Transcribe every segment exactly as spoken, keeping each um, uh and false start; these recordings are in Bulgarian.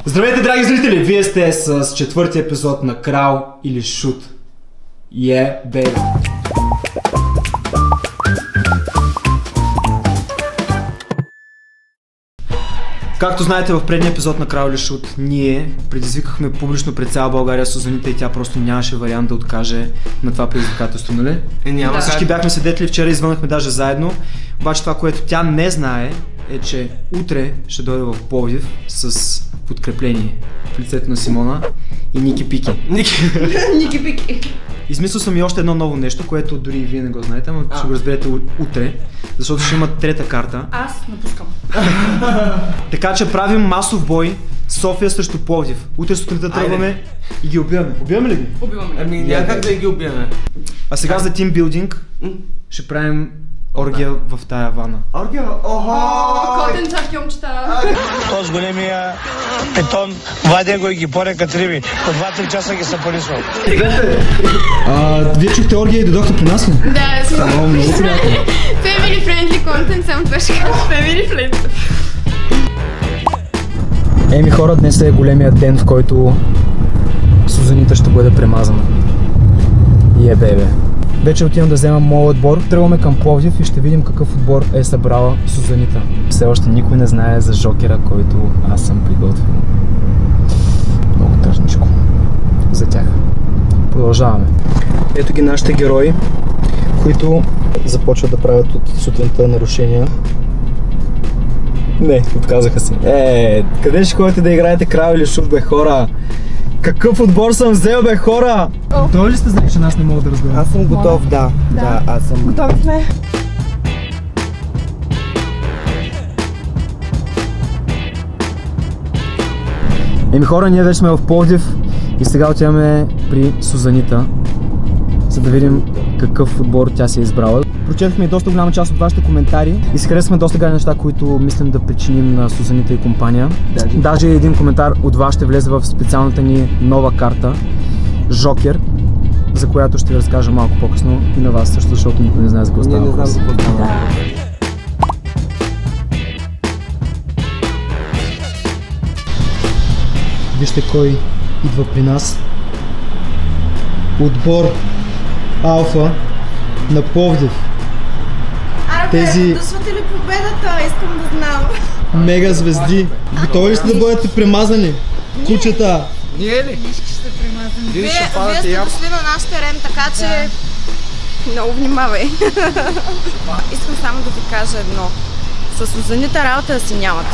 Здравейте, драги зрители! Вие сте с четвъртия епизод на Крал или Шут. Yeah, baby! Както знаете, в предния епизод на Крал или Шут ние предизвикахме публично пред цяла България Сузанита и тя просто нямаше вариант да откаже на това предизвикателство, нали? Е, няма да. Всички бяхме свидетели, вчера извънахме даже заедно, обаче това, което тя не знае, е, че утре ще дойде в Пловдив с подкрепление в лицето на Симона и Ники Пики. Ники, Ники Пики. Измислил съм и още едно ново нещо, което дори и вие не го знаете, но ще го разберете утре, защото ще има трета карта. Аз напускам. Така че правим масов бой София срещу Пловдив. Утре сутринта тръгваме и ги убиваме. Убиваме ли ги? Убиваме ги. Ами няма как да ги убиваме. А сега за тимбилдинг ще правим оргия в тая вана. Оргия? Охо! Котен чак йомчета. То с големия питон, вадя го и ги поря като риби. По два-три часа ги са порисвал. Вие чухте оргия и дойдохте при нас ли? Да, сме. О, много приятно. Family friendly content, само това ще кажа. Family friendly. Еми хора, днес е големия ден, в който Сузанита ще бъде премазана. И е бебе. Вече отивам да взема моят отбор. Тръгваме към Пловдив и ще видим какъв отбор е събрала Сузанита. Все още никой не знае за жокера, който аз съм приготвил. Много тъжничко за тях. Продължаваме. Ето ги нашите герои, които започват да правят от сутринта нарушения. Не, отказаха се. Е, къде ще ходите да играете Крал или Шут, бе хора? Какъв отбор съм взел, бе хора? Готови ли сте, знаеш, че нас не мога да разберем? Аз съм готов, да. Да, да аз съм. Готови сме. Еми хора, ние вече сме в Пловдив и сега отиваме при Сузанита, за да видим какъв отбор тя си е избрала. Прочетохме и доста голяма част от вашите коментари и си харесваме доста гадни неща, които мислим да причиним на Сузанита и компания. Даже, Даже един коментар от вас ще влезе в специалната ни нова карта Жокер, за която ще ви разкажа малко по-късно и на вас също, защото никой не знае за какво става. Не, не знам за какво става. Вижте кой идва при нас. Отбор Алфа на Пловдив. Аре, Тези- досвате ли победата? Искам да знам. Мега звезди. Готови ли сте да бъдете премазани? Кучета! Ние ли? Вие, вие сте дошли на наш терен, така че много внимавай. Искам само да ви кажа едно. С Сузанита работа си нямате.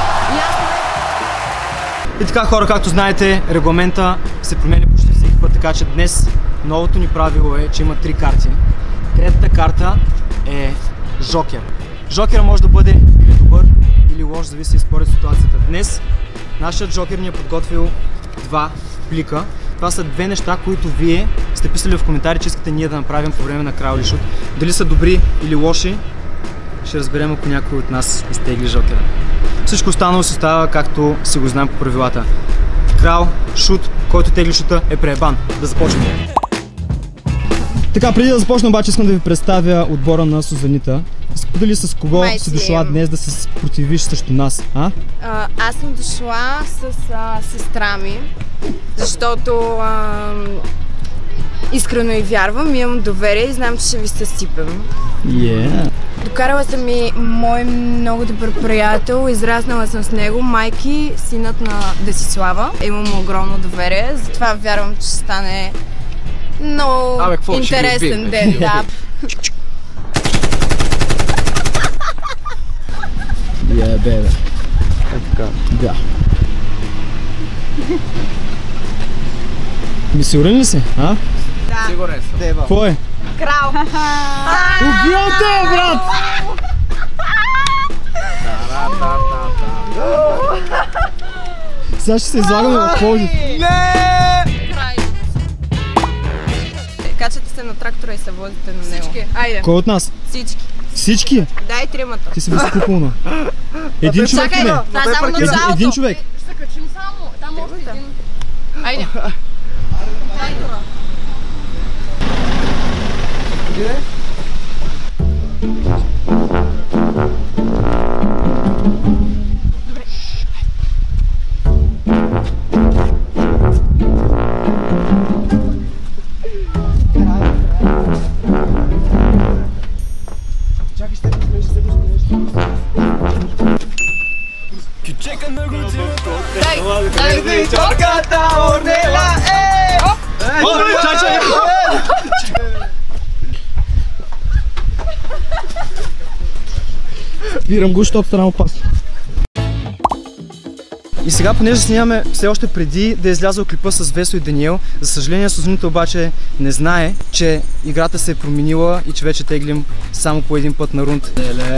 И така хора, както знаете, регламента се променя почти всеки път, така че днес новото ни правило е, че има три карти. Третата карта е Жокер. Жокера може да бъде или добър, или лош, зависи според ситуацията. Днес нашият Жокер ни е подготвил два плика. Това са две неща, които вие сте писали в коментари, че искате ние да направим по време на Крал или Шут. Дали са добри или лоши, ще разберем, ако някой от нас изтегли Жокера. Всичко останало се става както си го знаем по правилата. Крал, Шут, който тегли шута е преебан. Да започнем. Така, преди да започна обаче искам да ви представя отбора на Сузанита. Сподели с кого Майци. си дошла днес да се противиш срещу нас, а? А, аз съм дошла с а, сестра ми, защото а, искрено и вярвам, имам доверие и знам, че ще ви съсипем. Yeah. Докарала съм и мой много добър приятел, израснала съм с него, Майки, синът на Десислава. Имам огромно доверие, затова вярвам, че ще стане много Абе, какво, ще го интересен убием, ден. Да. Yeah, бебе. Е така. Да. Ми сигурен ли си, а? Сигурен съм. Дева. Какво е? Крал! Убил те, брат! Сега ще се излагаме в Пловдив. Край! Качате се на трактора и се возите на него. Всички. Айде. Кой от нас? Всички. Всички? Дай тримата. Ти си безкупълна. Един човек Чакай ли? го, това е само Един, началото. един човек. Ще се качим само. Там още един. Айде. Добре. Чорката Орнела е! О, чай, чай! Спирам го, защото стана опасно. И сега, понеже снимаме все още преди да е излязъл клипа с Весо и Даниел, за съжаление Сузанита обаче не знае, че играта се е променила и че вече теглим само по един път на рунд.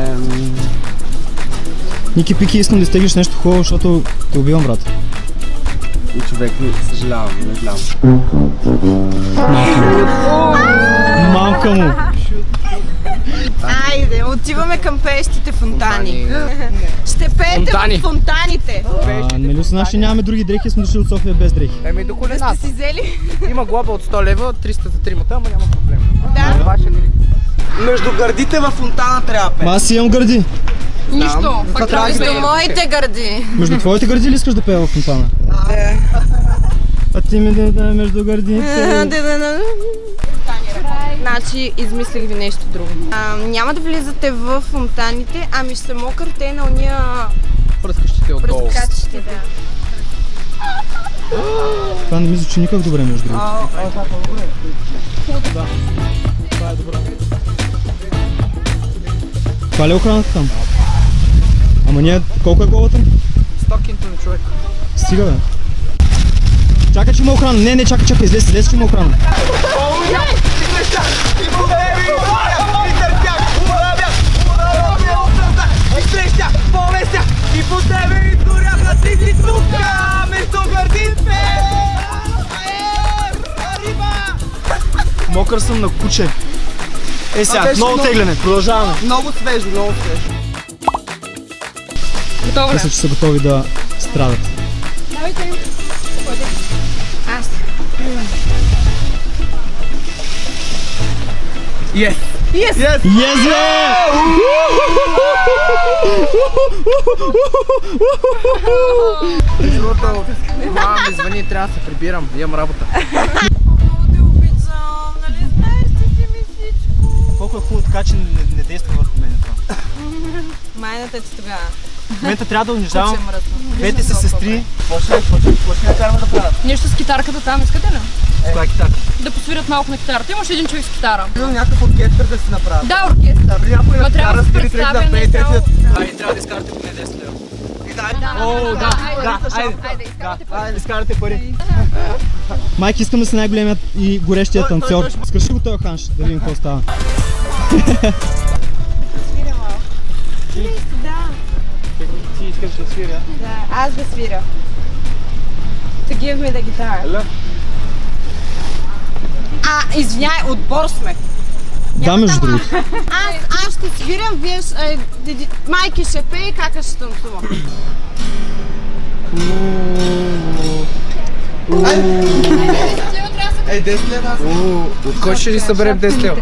Ники Пики, искам да изтеглиш нещо хубаво, защото те убивам, брат. И човек, съжалявам, не знам. Мамка му! Айде, отиваме към пеещите фонтани. Ще пеете в фонтаните. А, нали се наши нямаме други дрехи, сме дошли от София без дрехи. Еми до колената. Сте си взели? Има глоба от сто лева, триста за тримата, ама няма проблем. Да. Ваша грижа. Между гърдите във фонтана трябва пе. Аз си имам гърди. Нищо. Пак трябва да Между моите гърди. Между твоите гърди ли искаш да пея в фонтана? Не. А ти ми да между гърдите. Значи, измислих ви нещо друго. А, няма да влизате в фонтаните, ами ще се мокърте на уния Пръскащите отдолу. пръскачите, да. Това не ми звучи никак добре, между другото. Да. Това е добре. Това ли е охраната там? Ама ние, колко е главата? сто кинта на човек. Стига, бе. Чакай, че има охрана. Не, не, чакай, чакай, излез, излез, че има охрана. И по тебе изгоряха ти тука, между гърдите! Мокър съм на куче. Е сега, беше много много- тегляне, продължаваме. Много свежо, много свежо. Готово Мисля, ли? че са готови да страдат. Аз. Yes! Yes! Yes! Yes, бе! Другото, мама ми звъни, трябва да се прибирам, имам работа. Много те обичам, нали знаеш, че си ми всичко. Колко е хубаво така, че не, не действа върху мен това. Майната ти тогава. В момента трябва да унижавам Куче мръсно. двете си сестри. Нещо с китарката там, искате ли? Това е китарка. Да посвирят малко на китарата. Имаш един човек с китара. Имам някакъв оркестър да си направя. Да, оркестър. При някой Ма трябва да се трети да представя, пее, не трети цяло. да... Ай, трябва да изкарате поне десет лева. О, О, да, да, айде. Айде, изкарате пари. Айде, изкарате пари. Майки, искам да си най-големият и горещия танцор. Скърши го този ханш, да видим какво става. Ти искаш да свиря? Да, аз да свиря. To give me the guitar. А, извиняй, отбор сме. Да, между другото. Аз, аз ще свирям, вие ще, е, деди, майки ще пее, кака ще танцува. Ей, десет лева. От кой ще ли съберем десет лева?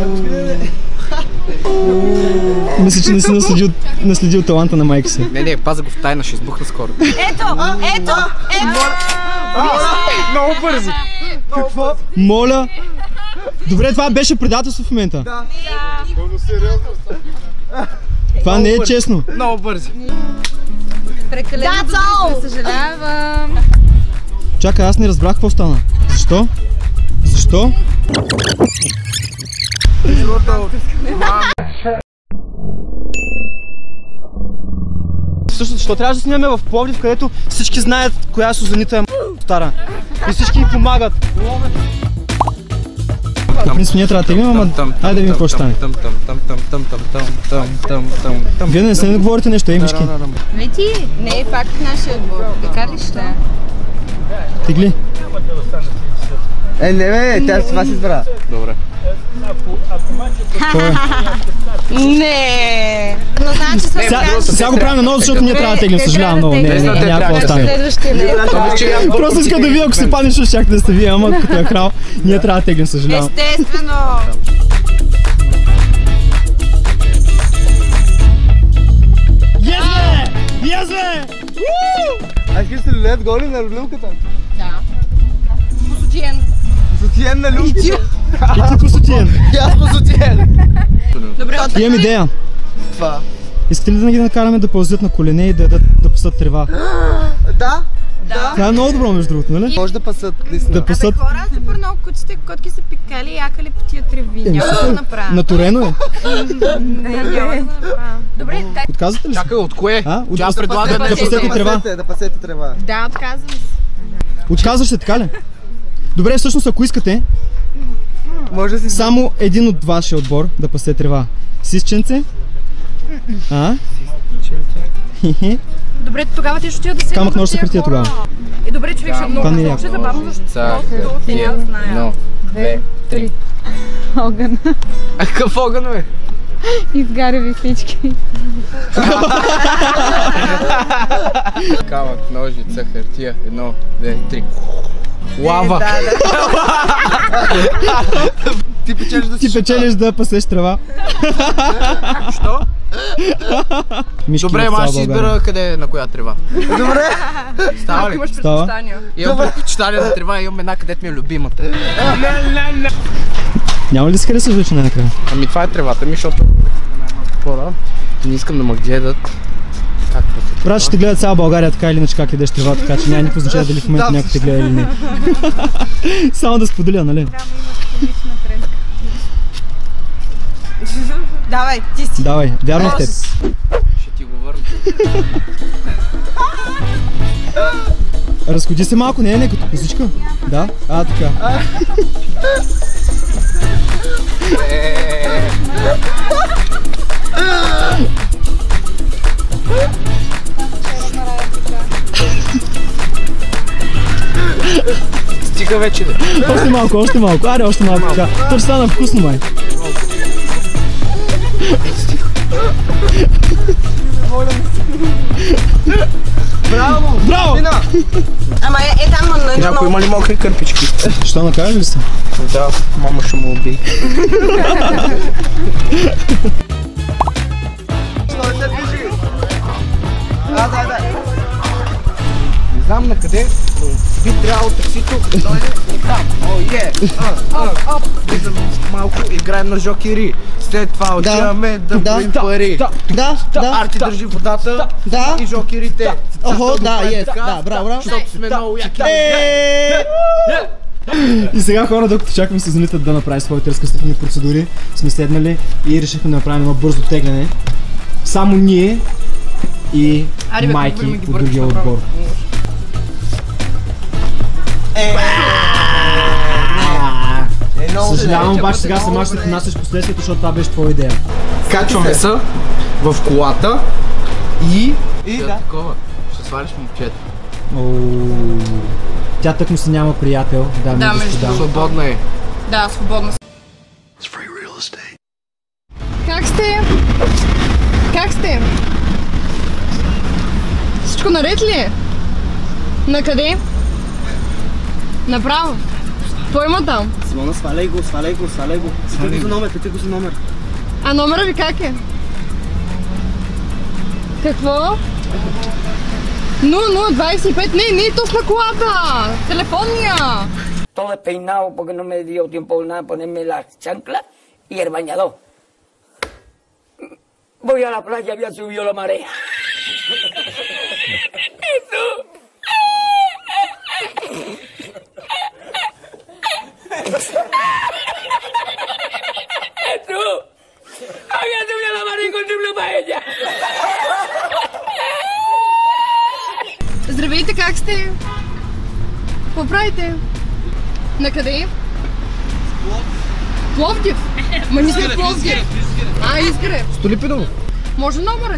Мисля, че не си наследил, наследил таланта на майка си. Не, не, паза го в тайна, ще избухна скоро. Ето, ето, ето. Много бързо. Какво? Моля! Добре, това беше предателство в момента. Да. Това не е честно. Много бързо. Прекалено добре, съжалявам. Чакай, аз не разбрах какво стана. Защо? Защо? Другото, мама Всъщност, защо трябваше да снимаме в Пловдив, където всички знаят коя Сузанита е стара. И всички й помагат. В принцип, ние трябва да теглим, ама айде да видим какво ще стане. Вие не се не говорите нещо, ей, мишки. Не ти, не е факт нашия отбор. Така ли ще? Тегли. Е, не бе, тя с това си избра. Добре. Не. Но значи съм Сега, сега го правим наново, защото ние трябва да теглим, съжалявам много. Не, не, не, няма какво да стане. Следващия не е. Просто иска да вие, ако се паднеш, ще щяхте да сте вие, ама като е крал, ние трябва да теглим, съжалявам. Естествено. Yes, бе! Yes, бе! А искаш да лед голи на люлката? Да. Посутиен. Сутиен на люлката? И ти по сутиен. И аз по сутиен. Добре, Имам идея. Това. Искате ли да ги накараме да пълзят на колене и да, да, да пасат трева? Да. Да. Това е много добро между другото, нали? Може да пасат, наистина. Да Абе, пасат. хора, супер много куците котки са пикали и якали по тия треви. Няма да го направя. Натурено е. Не, няма да го направя. Добре, дай. Отказвате ли се? Чакай, от кое? А? От- Тя да предлага Да нещо. пасете трева. Да пасете трева. Да, отказвам се. Отказваш се, така ли? Добре, всъщност ако искате, Може да си... само един от вашия отбор да пасе трева. Сисченце? А? Хе-хе. Добре, тогава ти ще отида да седнеш. Камък, нож, хартия тогава. Е, добре, човек, ще много Това не е много ще забавно, защото Хартия. Едно, две, три. Огън. А какъв огън, бе? Изгаря ви всички. Камък, ножица, хартия. Едно, две, три. Лава! Ти печелиш да си Ти печелиш да пасеш трева. Що? Мишки Добре, в цяла ама ще България. избера къде е на коя трева. Добре. Става ли? имаш Става. предпочитания. Имам предпочитание на трева, имам една, където ми е любимата. Няма ли да се харесаш вече най-накрая? Ами това е тревата ми, защото хора не искам да ме гледат. Както се Брат, ще те гледа цяла България така или иначе как ядеш трева, така че няма никакво значение дали в момента някой те гледа или не. Само да споделя, нали? Давай, ти си. Давай, вярвам в теб. ще ти го върна. Разходи се малко, не е не като козичка. Да? А, така. Стига вече, бе. Още малко, още малко. Аре, още малко така. То ще стана вкусно, май. Браво! Браво! Мина! Ама е, е там на Някой има ли мокри кърпички? Що накажеш ли се? Да, мама ще му убий. Стой, се движи! А, дай, дай! Не знам на къде, но би трябвало таксито да дойде и там. О, е! Влизам малко, играем на жокери. След това отиваме да броим пари. Да, да, Арти държи водата да. и жокерите. Охо, да, е, да, браво, браво. Защото сме много яки. И сега хора, докато чакаме сезонита да направи своите разкъсителни процедури, сме седнали и решихме да направим едно бързо тегляне. Само ние и Аре, бе, майки пробваме ги от бъркаш другия направо. отбор. Съжалявам, обаче сега сама ще понасяш последствието, защото това беше твоя идея. Качваме се в колата и... И Да, да. такова. Ще свалиш момчето. Ооо. Тя тъкмо си няма приятел, дами Да, и господа. Свободна е. Да, свободно. Как сте? Как сте? Всичко наред ли е? На къде? Направо. Кой има там? Симона, сваляй го, сваляй го, сваляй го. Питай го за номер, питай го за номер. А номера ви как е? Какво? нула нула двайсет и пет. Не, не е точно колата! Телефонния! Todo despeinado porque no me dio tiempo nada de ponerme las chanclas y el bañador. Voy a la playa, había subido la marea. Jesús. Jesús. Había subido la marea con su paella. Здравейте, как сте? Какво правите? На къде? Пловдив. Ма не сме в Пловдив. А, Изгрев. Столипиново. Може номерът?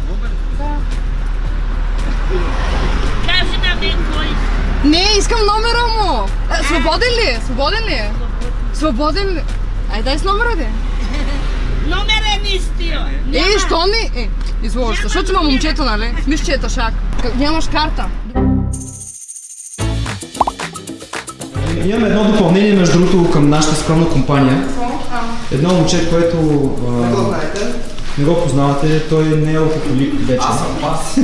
Не, искам номера му. А, свободен ли е? Свободен ли е? Свободен ли? Ай, дай с номера, де. Номер е нистио. Е, що не? Е, изложи се, защото има момчето, нали? Мисля, че е тъшак. Как- Нямаш карта. Имаме едно допълнение, между другото, към нашата скромна компания. Едно момче, което а, не го познавате, той не е алкохолик вече. Аз съм аз.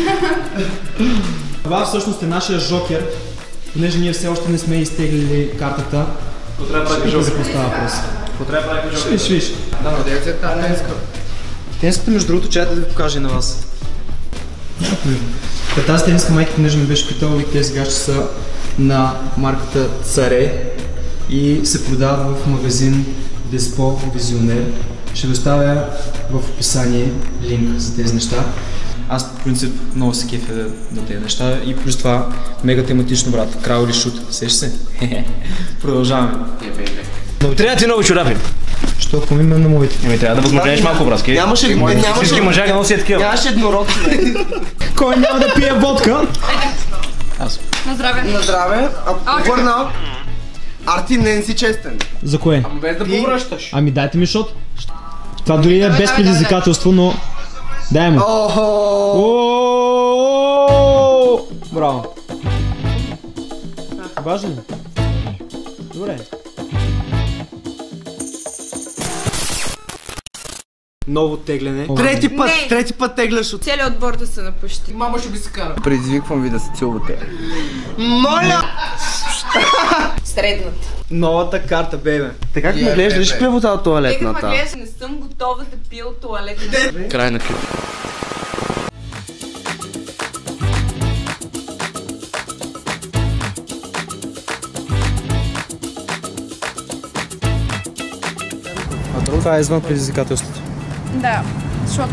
Това всъщност е нашия жокер, понеже ние все още не сме изтеглили картата. Спите за какво става въпрос. Ще виж, виж. Да, надявайте се тази тенска. Тенската, между другото, чайте да ви покажа и на вас. Тази тениска майка понеже ме беше питала и тези гащи са на марката Царе и се продават в магазин Деспо Визионер. Ще ви оставя в описание линк за тези неща. Аз по принцип много се кефя на тези неща и плюс това мега тематично, брат. Крал или шут, сеш се? Продължаваме. Но трябва да ти много чорапи. Що, ако ми на моите? Еми трябва да възможнеш малко, братски. Нямаше, нямаше. Всички мъжа ги носят такива. Нямаше еднорог. Кой няма да пие водка? Аз. На здраве. На здраве. Ако върна, Арти не си честен. За кое? Ама без да повръщаш. Ами дайте ми шот. Това дори е без предизвикателство, но... Дай му. Браво. Важно ли? Добре. Ново тегляне. Трети път, трети път тегляш от... Целият отбор да се напущи. Мама ще би се кара. Предизвиквам ви да се целувате. Моля! Средната. Новата карта, бебе. Така как ме гледаш, ли ще пия вода от туалетната? Нека ме гледаш, не съм готова да пия от туалетната. Край на клип. Това е извън предизвикателството. Да, защото...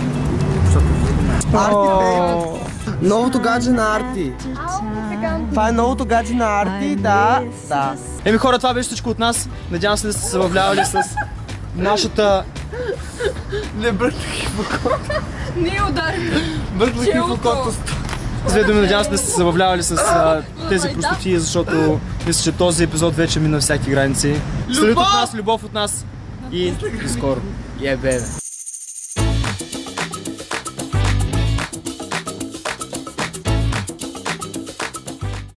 Новото гадже на Арти. Това е новото гадже на Арти, да, да. Еми хора, това беше всичко от нас. Надявам се да сте се забавлявали с нашата... Не бръкнах и в окото. Ние ударихме. Бръкнах и в окото. С две думи, надявам се да сте се забавлявали с а, тези простоти, защото мисля, че този епизод вече мина всякакви граници. Салют от нас, любов от нас и до скоро. Е, бебе.